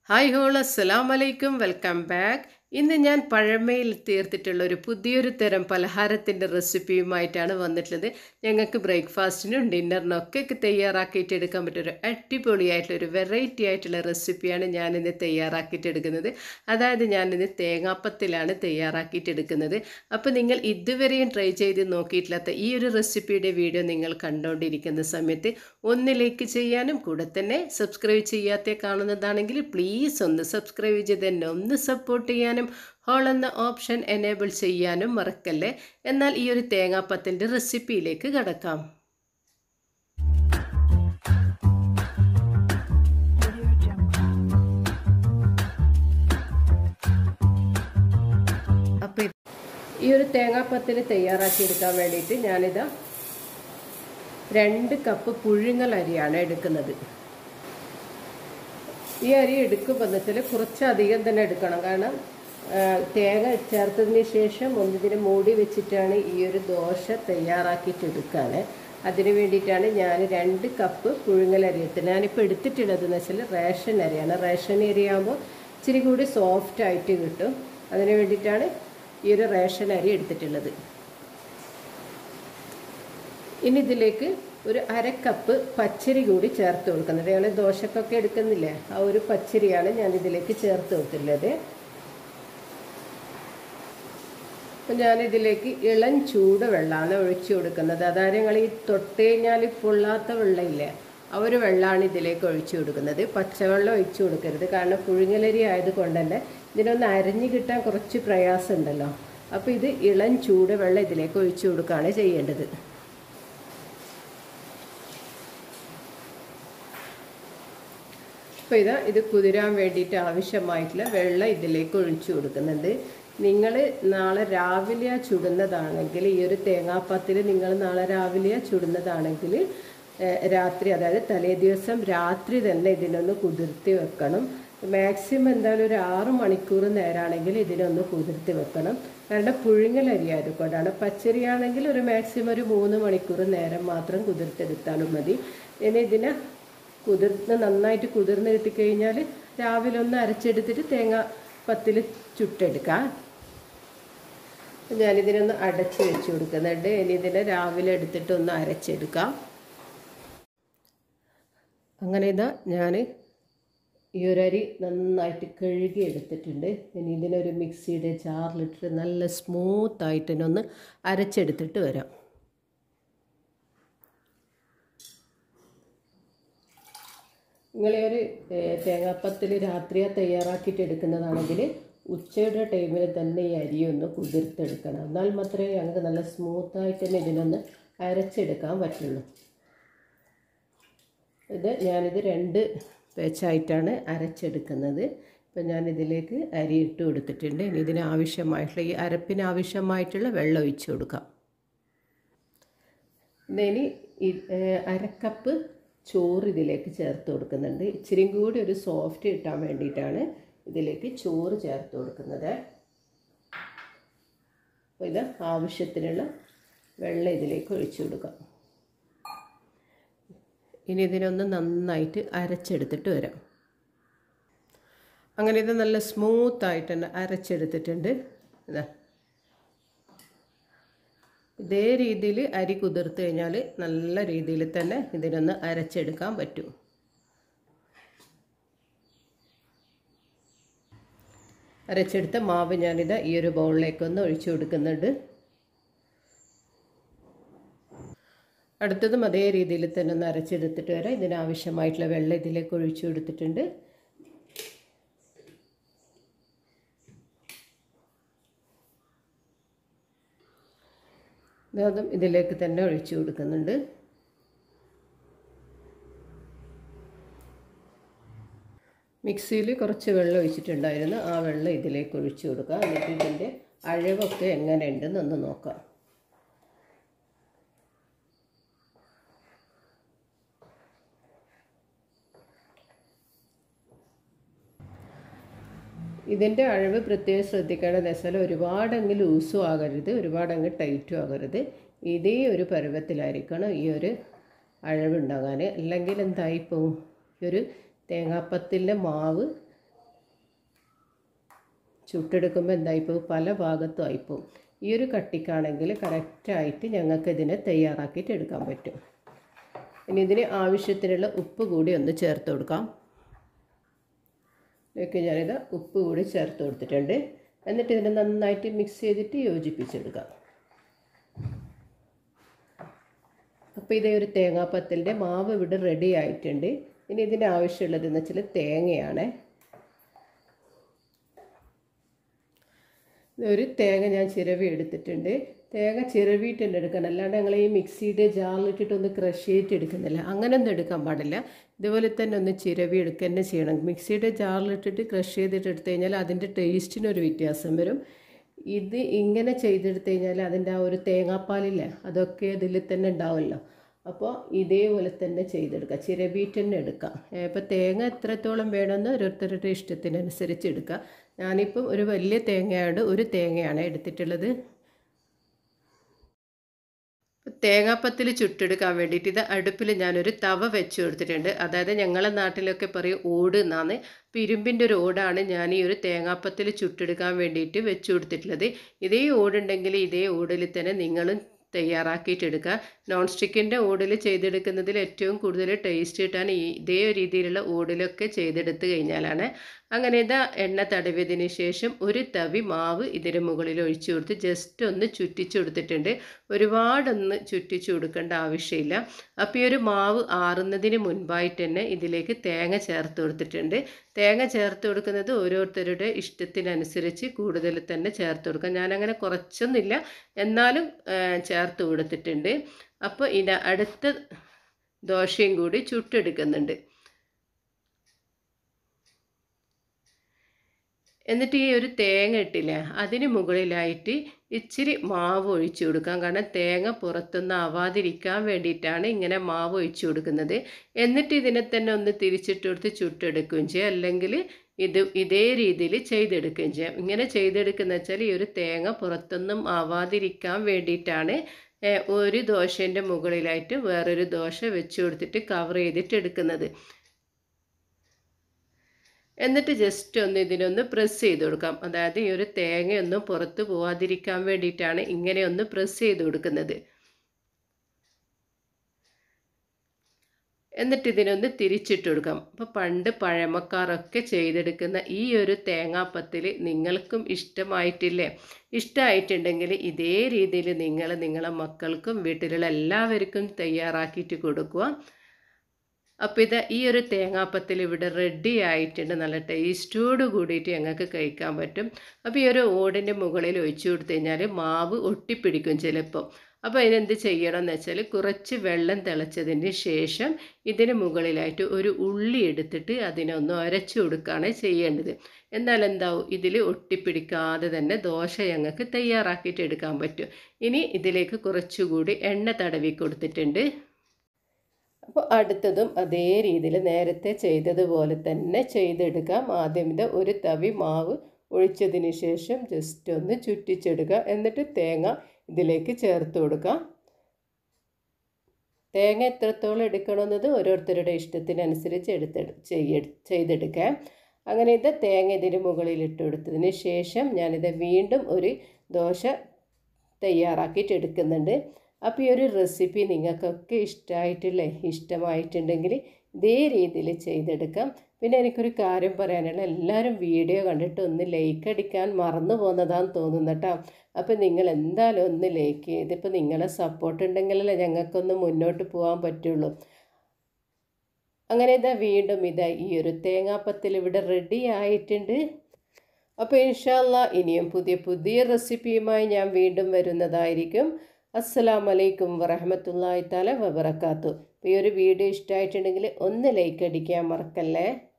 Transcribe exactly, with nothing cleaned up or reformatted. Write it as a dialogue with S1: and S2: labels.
S1: Hi whole അസ്സലാമു അലൈക്കും welcome back. ഇന്ന് ഞാൻ പഴമയിൽ തീർത്തിട്ടുള്ള ഒരു പുതിയൊരു തരം പലഹാരത്തിൻ്റെ റെസിപ്പിയുമായിട്ടാണ് വന്നിട്ടുള്ളത്. ഞങ്ങൾക്ക് ബ്രേക്ക്ഫാസ്റ്റിനും ഡിന്നറിനും ഒക്കെ തയ്യാറാക്കിയിട്ട് എടുക്കാൻ പറ്റിയൊരു അടിപൊളിയായിട്ടുള്ള ഒരു വെറൈറ്റി ആയിട്ടുള്ള റെസിപ്പിയാണ് ഞാനിന്ന് തയ്യാറാക്കിയിട്ട് എടുക്കുന്നത്. അതായത് ഞാനിന്ന് തേങ്ങാപ്പത്തിലാണ് തയ്യാറാക്കിയിട്ട് എടുക്കുന്നത്. അപ്പോൾ നിങ്ങൾ ഇതുവരെയും ട്രൈ ചെയ്ത് നോക്കിയിട്ടില്ലാത്ത ഈ ഒരു റെസിപ്പിയുടെ വീഡിയോ നിങ്ങൾ കണ്ടുകൊണ്ടിരിക്കുന്ന സമയത്ത് ഒന്ന് ലൈക്ക് ചെയ്യാനും കൂടെ തന്നെ സബ്സ്ക്രൈബ് ചെയ്യാത്ത കാണുന്നതാണെങ്കിൽ പ്ലീസ് ഒന്ന് സബ്സ്ക്രൈബ് ചെയ്ത് തന്നെ ഒന്ന് സപ്പോർട്ട് ചെയ്യാനും ഹോൾ എന്ന ഓപ്ഷൻ എനേബിൾ ചെയ്യാനും മറക്കല്ലേ. എന്നാൽ ഈ ഒരു തേങ്ങാപ്പത്തിൻ്റെ റെസിപ്പിയിലേക്ക് കടക്കാം. അപ്പോൾ ഈ ഒരു തേങ്ങാപ്പത്തിന് തയ്യാറാക്കിയെടുക്കാൻ വേണ്ടിയിട്ട് ഞാനിതാ രണ്ട് കപ്പ് പുഴുങ്ങൽ അരിയാണ് എടുക്കുന്നത്. ഈ അരി എടുക്കുമ്പോൾ വെച്ചാൽ കുറച്ചധികം തന്നെ എടുക്കണം. കാരണം തേങ്ങ ചേർത്തതിന് ശേഷം ഒന്നിതിനെ മൂടി വെച്ചിട്ടാണ് ഈ ഒരു ദോശ തയ്യാറാക്കിയിട്ട് എടുക്കാൻ. അതിന് വേണ്ടിയിട്ടാണ് ഞാൻ രണ്ട് കപ്പ് പുഴുങ്ങലരി എടുത്തത്. ഞാനിപ്പോൾ എടുത്തിട്ടുള്ളതെന്ന് വെച്ചാൽ റേഷൻ അരിയാണ്. റേഷൻ അരിയാകുമ്പോൾ ഇച്ചിരി കൂടി സോഫ്റ്റ് ആയിട്ട് കിട്ടും. അതിന് വേണ്ടിയിട്ടാണ് ഈ ഒരു റേഷൻ അരി എടുത്തിട്ടുള്ളത്. ഇനി ഇതിലേക്ക് ഒരു അരക്കപ്പ് പച്ചരി കൂടി ചേർത്ത് കൊടുക്കുന്നത്. ഞങ്ങൾ ദോശക്കൊക്കെ എടുക്കുന്നില്ലേ, ആ ഒരു പച്ചരിയാണ് ഞാൻ ഇതിലേക്ക് ചേർത്ത് കൊടുത്തിട്ടുള്ളത്. അപ്പം ഞാനിതിലേക്ക് ഇളം ചൂട് വെള്ളമാണ് ഒഴിച്ചു കൊടുക്കുന്നത്. അതായത് ഞങ്ങൾ ഈ തൊട്ട് കഴിഞ്ഞാൽ പൊള്ളാത്ത വെള്ളമില്ലേ, ആ ഒരു വെള്ളമാണ് ഇതിലേക്ക് ഒഴിച്ചു കൊടുക്കുന്നത്. പച്ചവെള്ളം ഒഴിച്ചു കൊടുക്കരുത്. കാരണം പുഴുങ്ങലരി ആയതുകൊണ്ട് തന്നെ ഇതിനൊന്ന് അരഞ്ഞു കിട്ടാൻ കുറച്ച് പ്രയാസമുണ്ടല്ലോ. അപ്പോൾ ഇത് ഇളം ചൂട് വെള്ളം ഇതിലേക്ക് ഒഴിച്ചു കൊടുക്കുകയാണ് ചെയ്യേണ്ടത്. അപ്പോൾ ഇതാ ഇത് കുതിരാൻ വേണ്ടിയിട്ട് ആവശ്യമായിട്ടുള്ള വെള്ളം ഇതിലേക്ക് ഒഴിച്ചു കൊടുക്കുന്നുണ്ട്. നിങ്ങൾ നാളെ രാവിലെ ചുടുന്നതാണെങ്കിൽ, ഈ ഒരു തേങ്ങാപ്പത്തിൽ നിങ്ങൾ നാളെ രാവിലെ ചുടുന്നതാണെങ്കിൽ രാത്രി, അതായത് തലേ ദിവസം രാത്രി തന്നെ ഇതിനൊന്ന് കുതിർത്തി വെക്കണം. മാക്സിമം എന്തായാലും ഒരു ആറ് മണിക്കൂർ നേരമാണെങ്കിൽ ഇതിനൊന്ന് കുതിർത്തി വെക്കണം. കാരണം പുഴുങ്ങലരി ആയതുകൊണ്ടാണ്. പച്ചരിയാണെങ്കിൽ ഒരു മാക്സിമം ഒരു മൂന്ന് മണിക്കൂർ നേരം മാത്രം കുതിർത്തെടുത്താലും മതി. ഇനി ഇതിനെ കുതിർന്ന് നന്നായിട്ട് കുതിർന്ന് കിട്ടിക്കഴിഞ്ഞാൽ രാവിലെ ഒന്ന് അരച്ചെടുത്തിട്ട് തേങ്ങ പത്തിൽ ചുട്ടെടുക്കാം. ഞാനിതിനൊന്ന് അടച്ച് വെച്ച് കൊടുക്കുന്നുണ്ട്. ഇനി ഇതിനെ രാവിലെ എടുത്തിട്ട് ഒന്ന് അരച്ചെടുക്കാം. അങ്ങനെ ഇതാ ഞാൻ ഈ ഒരു അരി നന്നായിട്ട് കഴുകി എടുത്തിട്ടുണ്ട്. ഇനി ഇതിനൊരു മിക്സിയുടെ ജാറിലിട്ടിട്ട് നല്ല സ്മൂത്തായിട്ട് തന്നെ ഒന്ന് അരച്ചെടുത്തിട്ട് വരാം. നിങ്ങൾ ഒരു തേങ്ങാപ്പത്തിൽ രാത്രിയെ തയ്യാറാക്കിയിട്ട് എടുക്കുന്നതാണെങ്കിൽ ഉച്ചയുടെ ടൈമിൽ തന്നെ ഈ അരി ഒന്ന് കുതിർത്തെടുക്കണം. എന്നാൽ മാത്രമേ ഞങ്ങൾക്ക് നല്ല സ്മൂത്തായിട്ട് തന്നെ ഇതിനൊന്ന് അരച്ചെടുക്കാൻ പറ്റുള്ളൂ. ഇത് ഞാനിത് രണ്ട് പേച്ചായിട്ടാണ് അരച്ചെടുക്കുന്നത്. ഇപ്പം ഞാനിതിലേക്ക് അരി ഇട്ട് കൊടുത്തിട്ടുണ്ട്. ഇനി ഇതിനാവശ്യമായിട്ടുള്ള ഈ അരപ്പിനാവശ്യമായിട്ടുള്ള വെള്ളം ഒഴിച്ച് കൊടുക്കാം. ഇനി ഈ അരക്കപ്പ് ചോറ് ഇതിലേക്ക് ചേർത്ത് കൊടുക്കുന്നുണ്ട്. ഇച്ചിരിയും കൂടി ഒരു സോഫ്റ്റ് കിട്ടാൻ വേണ്ടിയിട്ടാണ് ഇതിലേക്ക് ചോറ് ചേർത്ത് കൊടുക്കുന്നത്. അപ്പോൾ ഇത് ആവശ്യത്തിനുള്ള വെള്ളം ഇതിലേക്ക് ഒഴിച്ചു കൊടുക്കാം. ഇനി ഇതിനൊന്ന് നന്നായിട്ട് അരച്ചെടുത്തിട്ട് വരാം. അങ്ങനെ ഇത് നല്ല സ്മൂത്തായിട്ട് തന്നെ അരച്ചെടുത്തിട്ടുണ്ട്. ഇതാ ഇതേ രീതിയിൽ അരി കുതിർത്ത് കഴിഞ്ഞാൽ നല്ല രീതിയിൽ തന്നെ ഇതിനൊന്ന് അരച്ചെടുക്കാൻ പറ്റും. അരച്ചെടുത്ത മാവ് ഞാനിത് ഈ ഒരു ബൗളിലേക്കൊന്ന് ഒഴിച്ചു കൊടുക്കുന്നുണ്ട്. അടുത്തതും അതേ രീതിയിൽ തന്നെ ഒന്ന് അരച്ചെടുത്തിട്ട് വരാം. ഇതിനാവശ്യമായിട്ടുള്ള വെള്ളം ഇതിലേക്ക് ഒഴിച്ചു കൊടുത്തിട്ടുണ്ട്. അതും ഇതിലേക്ക് തന്നെ ഒഴിച്ചു കൊടുക്കുന്നുണ്ട്. മിക്സിയിൽ കുറച്ച് വെള്ളം ഒഴിച്ചിട്ടുണ്ടായിരുന്നു. ആ വെള്ളം ഇതിലേക്ക് ഒഴിച്ചു കൊടുക്കുക. എന്നിട്ട് ഇതിൻ്റെ അഴവൊക്കെ എങ്ങനെയുണ്ടെന്ന് ഒന്ന് നോക്കാം. ഇതിൻ്റെ അളവ് പ്രത്യേകം ശ്രദ്ധിക്കേണ്ടതെന്ന് വെച്ചാൽ ഒരുപാടങ്ങ് ലൂസും ആകരുത്, ഒരുപാടങ്ങ് ടൈറ്റും ആകരുത്. ഇതേ ഒരു പരുവത്തിലായിരിക്കണം ഈ ഒരു അളവുണ്ടാകാൻ. അല്ലെങ്കിൽ എന്തായിപ്പോവും, ഈ ഒരു തേങ്ങാപ്പത്തിൻ്റെ മാവ് ചുട്ടെടുക്കുമ്പോൾ എന്തായിപ്പോൾ പല ഭാഗത്തും ആയിപ്പോൾ. ഈ ഒരു കട്ടിക്കാണെങ്കിൽ കറക്റ്റായിട്ട് ഞങ്ങൾക്ക് ഇതിനെ തയ്യാറാക്കിയിട്ട് എടുക്കാൻ പറ്റും. ഇനി ഇതിന് ആവശ്യത്തിനുള്ള ഉപ്പ് കൂടി ഒന്ന് ചേർത്ത് കൊടുക്കാം. ഇതിലേക്ക് ഞാനിത് ഉപ്പ് കൂടി ചേർത്ത് കൊടുത്തിട്ടുണ്ട്. എന്നിട്ട് ഇതിനെ നന്നായിട്ട് മിക്സ് ചെയ്തിട്ട് യോജിപ്പിച്ചെടുക്കാം. അപ്പോൾ ഇതേ ഒരു തേങ്ങാപ്പത്തലിൻ്റെ മാവ് ഇവിടെ റെഡി ആയിട്ടുണ്ട്. ഇനി ഇതിന് ആവശ്യമുള്ളതെന്ന് വെച്ചാൽ തേങ്ങയാണ്. ഒരു തേങ്ങ ഞാൻ ചിരവി എടുത്തിട്ടുണ്ട്. തേങ്ങ ചിരവിയിട്ട് തന്നെ എടുക്കണം, അല്ലാണ്ട് ഞങ്ങൾ ഈ മിക്സിയുടെ ജാറിലിട്ടിട്ടൊന്ന് ക്രഷ് ചെയ്തിട്ട് എടുക്കുന്നില്ല, അങ്ങനെയൊന്നും എടുക്കാൻ പാടില്ല. ഇതുപോലെ തന്നെ ഒന്ന് ചിരവി എടുക്കുക തന്നെ ചെയ്യണം. മിക്സിയുടെ ജാറിലിട്ടിട്ട് ക്രഷ് ചെയ്തിട്ട് എടുത്തു കഴിഞ്ഞാൽ അതിൻ്റെ ടേസ്റ്റിനൊരു വ്യത്യാസം വരും. ഇത് ഇങ്ങനെ ചെയ്തെടുത്തു കഴിഞ്ഞാൽ അതിൻ്റെ ആ ഒരു തേങ്ങാപ്പാലില്ലേ അതൊക്കെ ഇതിൽ തന്നെ ഉണ്ടാവുമല്ലോ. അപ്പോൾ ഇതേപോലെ തന്നെ ചെയ്തെടുക്കുക, ചിരവിയിട്ട് തന്നെ എടുക്കുക. ഇപ്പോൾ തേങ്ങ എത്രത്തോളം വേണമെന്ന് ഓരോരുത്തരുടെ ഇഷ്ടത്തിനനുസരിച്ച് എടുക്കുക. ഞാനിപ്പം ഒരു വലിയ തേങ്ങയോട് ഒരു തേങ്ങയാണ് എടുത്തിട്ടുള്ളത്. തേങ്ങാപ്പത്തിൽ ചുട്ടെടുക്കാൻ വേണ്ടിയിട്ട് ഇത് അടുപ്പിൽ ഞാനൊരു തവ വെച്ച് കൊടുത്തിട്ടുണ്ട്. അതായത് ഞങ്ങളെ നാട്ടിലൊക്കെ പറയും ഓട് എന്നാണ്. അപ്പോൾ ഇരുമ്പിൻ്റെ ഒരു ഓടാണ് ഞാൻ ഈ ഒരു തേങ്ങാപ്പത്തിൽ ചുട്ടെടുക്കാൻ വേണ്ടിയിട്ട് വെച്ച് കൊടുത്തിട്ടുള്ളത്. ഇതേ ഓടുണ്ടെങ്കിൽ ഇതേ ഓടിൽ തന്നെ നിങ്ങളും തയ്യാറാക്കിയിട്ടെടുക്കുക. നോൺ സ്റ്റിക്കിൻ്റെ ഓടിൽ ചെയ്തെടുക്കുന്നതിൽ ഏറ്റവും കൂടുതൽ ടേസ്റ്റ് കിട്ടാൻ ഈ ഇതേ രീതിയിലുള്ള ഓടിലൊക്കെ ചെയ്തെടുത്ത് കഴിഞ്ഞാലാണ്. അങ്ങനെ ഇതാ എണ്ണ തടവിയതിന് ശേഷം ഒരു തവി മാവ് ഇതിന് മുകളിൽ ഒഴിച്ചു കൊടുത്ത് ജസ്റ്റ് ഒന്ന് ചുറ്റിച്ചു കൊടുത്തിട്ടുണ്ട്. ഒരുപാടൊന്ന് ചുറ്റിച്ചു കൊടുക്കേണ്ട ആവശ്യമില്ല. അപ്പോൾ ഈ ഒരു മാവ് ആറുന്നതിന് മുൻപായിട്ട് തന്നെ ഇതിലേക്ക് തേങ്ങ ചേർത്ത് കൊടുത്തിട്ടുണ്ട്. തേങ്ങ ചേർത്ത് കൊടുക്കുന്നത് ഓരോരുത്തരുടെ ഇഷ്ടത്തിനനുസരിച്ച് കൂടുതൽ തന്നെ ചേർത്ത് കൊടുക്കാം. ഞാനങ്ങനെ കുറച്ചൊന്നുമില്ല, എന്നാലും ചേർത്ത് കൊടുത്തിട്ടുണ്ട്. അപ്പോൾ ഇത് അടുത്ത ദോശയും കൂടി ചുട്ടെടുക്കുന്നുണ്ട്. എന്നിട്ട് ഈ ഒരു തേങ്ങ ഇട്ടില്ലേ അതിന് മുകളിലായിട്ട് ഇച്ചിരി മാവ് ഒഴിച്ചു കൊടുക്കാം. കാരണം തേങ്ങ പുറത്തൊന്നും ആവാതിരിക്കാൻ വേണ്ടിയിട്ടാണ് ഇങ്ങനെ മാവ് ഒഴിച്ചു കൊടുക്കുന്നത്. എന്നിട്ട് ഇതിനെ തന്നെ ഒന്ന് തിരിച്ചിട്ട് കൊടുത്ത് ചുട്ടെടുക്കുകയും ചെയ്യാം, അല്ലെങ്കിൽ ഇത് ഇതേ രീതിയിൽ ചെയ്തെടുക്കുകയും ചെയ്യാം. ഇങ്ങനെ ചെയ്തെടുക്കുന്ന വെച്ചാൽ ഈ ഒരു തേങ്ങ പുറത്തൊന്നും ആവാതിരിക്കാൻ വേണ്ടിയിട്ടാണ് ഒരു ദോശേൻ്റെ മുകളിലായിട്ട് വേറൊരു ദോശ വെച്ച് കൊടുത്തിട്ട് കവർ ചെയ്തിട്ട് എടുക്കുന്നത്. എന്നിട്ട് ജസ്റ്റ് ഒന്ന് ഇതിനൊന്ന് പ്രസ് ചെയ്ത് കൊടുക്കാം. അതായത് ഈ ഒരു തേങ്ങയൊന്നും പുറത്ത് പോവാതിരിക്കാൻ വേണ്ടിയിട്ടാണ് ഇങ്ങനെ ഒന്ന് പ്രസ് ചെയ്ത് കൊടുക്കുന്നത്. എന്നിട്ട് ഇതിനൊന്ന് തിരിച്ചിട്ട് കൊടുക്കാം. അപ്പോൾ പണ്ട് പഴമക്കാരൊക്കെ ചെയ്തെടുക്കുന്ന ഈ ഒരു തേങ്ങാപ്പത്തിൽ നിങ്ങൾക്കും ഇഷ്ടമായിട്ടില്ലേ? ഇഷ്ടമായിട്ടുണ്ടെങ്കിൽ ഇതേ രീതിയിൽ നിങ്ങൾ നിങ്ങളെ മക്കൾക്കും വീട്ടിലുള്ള എല്ലാവർക്കും തയ്യാറാക്കിയിട്ട് കൊടുക്കുക. അപ്പോൾ ഇത് ഈ ഒരു തേങ്ങാപ്പത്തിൽ ഇവിടെ റെഡി ആയിട്ടുണ്ട്. നല്ല ടേസ്റ്റോട് കൂടിയിട്ട് ഞങ്ങൾക്ക് കഴിക്കാൻ പറ്റും. അപ്പോൾ ഈ ഒരു ഓടിൻ്റെ മുകളിൽ ഒഴിച്ചു കൊടുത്തു കഴിഞ്ഞാൽ മാവ് ഒട്ടിപ്പിടിക്കും ചിലപ്പോൾ. അപ്പോൾ അതിനെന്ത് ചെയ്യണം എന്ന് വെച്ചാൽ കുറച്ച് വെള്ളം തിളച്ചതിന് ശേഷം ഇതിന് മുകളിലായിട്ട് ഒരു ഉള്ളി എടുത്തിട്ട് അതിനൊന്ന് ഉരച്ചു കൊടുക്കുകയാണ് ചെയ്യേണ്ടത്. എന്നാൽ എന്താവും ഇതിൽ ഒട്ടിപ്പിടിക്കാതെ തന്നെ ദോശ ഞങ്ങൾക്ക് തയ്യാറാക്കിയിട്ട് എടുക്കാൻ പറ്റും. ഇനി ഇതിലേക്ക് കുറച്ചുകൂടി എണ്ണ തടവി കൊടുത്തിട്ടുണ്ട്. അപ്പോൾ അടുത്തതും അതേ രീതിയിൽ നേരത്തെ ചെയ്തതുപോലെ തന്നെ ചെയ്തെടുക്കാം. ആദ്യം ഇത് ഒരു തവി മാവ് ഒഴിച്ചതിന് ശേഷം ജസ്റ്റ് ഒന്ന് ചുറ്റിച്ചെടുക്കുക. എന്നിട്ട് തേങ്ങ ഇതിലേക്ക് ചേർത്ത് കൊടുക്കാം. തേങ്ങ എത്രത്തോളം എടുക്കണമെന്നത് ഓരോരുത്തരുടെ ഇഷ്ടത്തിനനുസരിച്ച് എടുത്ത് ചെയ്യ ചെയ്തെടുക്കാം. അങ്ങനെ ഇത് തേങ്ങ ഇതിന് മുകളിൽ ഇട്ട് കൊടുത്തതിന് ശേഷം ഞാനിത് വീണ്ടും ഒരു ദോശ തയ്യാറാക്കിയിട്ട് എടുക്കുന്നുണ്ട്. അപ്പോൾ ഈ ഒരു റെസിപ്പി നിങ്ങൾക്കൊക്കെ ഇഷ്ടമായിട്ടില്ലേ? ഇഷ്ടമായിട്ടുണ്ടെങ്കിൽ ഇതേ രീതിയിൽ ചെയ്തെടുക്കാം. പിന്നെ എനിക്കൊരു കാര്യം പറയാനുള്ള, എല്ലാവരും വീഡിയോ കണ്ടിട്ട് ഒന്ന് ലൈക്ക് അടിക്കാൻ മറന്നു പോകുന്നതാണെന്ന് തോന്നുന്നു കേട്ടോ. അപ്പോൾ നിങ്ങൾ എന്തായാലും ഒന്ന് ലൈക്ക് ചെയ്ത്, ഇപ്പോൾ നിങ്ങളെ സപ്പോർട്ട് ഉണ്ടെങ്കിലല്ലേ ഞങ്ങൾക്കൊന്ന് മുന്നോട്ട് പോകാൻ പറ്റുള്ളൂ. അങ്ങനെ ഇതാ വീണ്ടും ഇതാ ഈ ഒരു തേങ്ങാപ്പത്തിൽ ഇവിടെ റെഡി ആയിട്ടുണ്ട്. അപ്പോൾ ഇൻഷാ അല്ലാഹ് ഇനിയും പുതിയ പുതിയ റെസിപ്പിയുമായി ഞാൻ വീണ്ടും വരുന്നതായിരിക്കും. അസ്സലാമു അലൈക്കും വറഹ്മത്തുള്ളാഹി തആല വബറകാതുഹു. ഈ ഒരു വീഡിയോ ഇഷ്ടമായിട്ടുണ്ടെങ്കിൽ ഒന്ന് ലൈക്ക് അടിക്കാൻ മറക്കല്ലേ.